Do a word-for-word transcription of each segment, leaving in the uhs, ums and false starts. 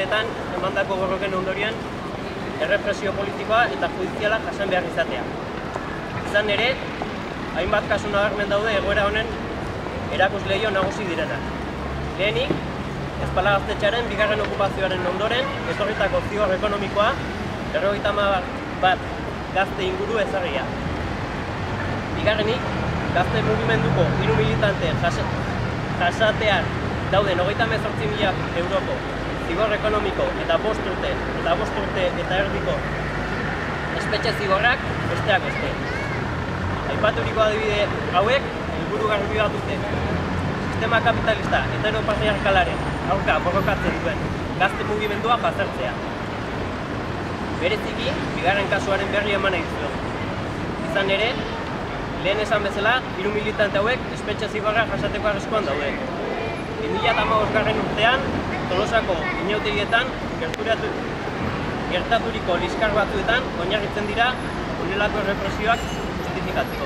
urteetan emandako borroken ondorioan errepresio politikoa eta judiziala jasan behar izatea. Izan ere, hainbat kasu nabarmen daude egoera honen erakusleio nagusi direnak. Lehenik, Ezpala gaztetxearen bigarren okupazioaren ondoren etorritako zigor ekonomikoa berrogeita hamar bat gazte inguru ezarria. Bigarrenik, gazte mugimenduko hiru militante jasatean dauden hogeita hemezortzi mila euroko zigor ekonomiko eta bost urte eta bost urte eta erdiko espetxe zigorrak besteak beste. Aipaturiko adibide hauek helburu garbi bat dute. Sistema kapitalista heteropatriarkalaren aurka borrokatzen duen gazte mugimendua baztertzea. Bereziki, bigarren kasuaren berri eman nahi zuen. Izan ere, lehen esan bezala, hiru militante hauek espetxe zigorra jasateko arriskuan daude. bi mila hamabosgarren urtean, Tolosako inautegietan gertaturiko liskar batzuetan oinarritzen dira honelako errepresioak justifikatzeko.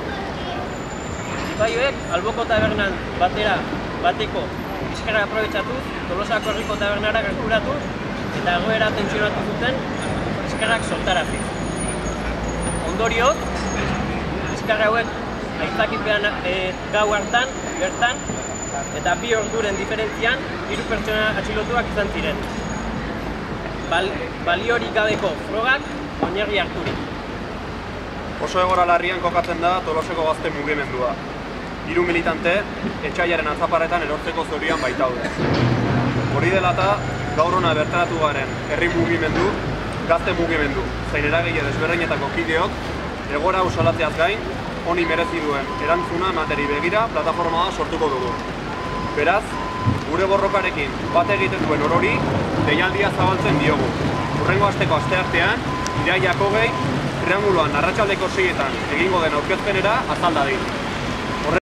Zipaioek alboko tabernan batera bateko liskarra aprobetxatuz, Tolosako herriko tabernara gerturatuz eta egoera tentsionatu zuten liskarrak sortaraziz. Ondorioz, liskar hauek aitzakipean gau hartan, bertan, eta bi orduren diferentzian, hiru pertsona atxilotuak izan ziren. Bal, baliorik gabeko frogak oinarri harturik. Oso egoera larrian kokatzen da Tolosako gazte mugimendua. Hiru militante etxaiaren atzaparretan erortzeko zorian baitaude. Hori dela eta gaur hona bertaratu garen herri mugimendu, gazte mugimendu, zein eragile desberdinetako kideok, egoera hau salatzeaz gain, honi merezi duen erantzuna emateri begira plataforma sortuko dugu. Beraz, gure borrokarekin bat egiten duen orori, deialdia zabaltzen diogu. Hurrengo asteko asteartean, irailak hogei, trianguloan arratsaldeko seietan egingo den aurkezpenera azal dadin.